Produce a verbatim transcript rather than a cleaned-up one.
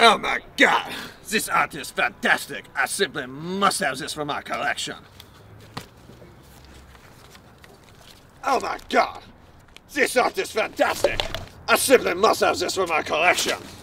Oh my god! This art is fantastic! I simply must have this for my collection. Oh my god! This art is fantastic! I simply must have this for my collection.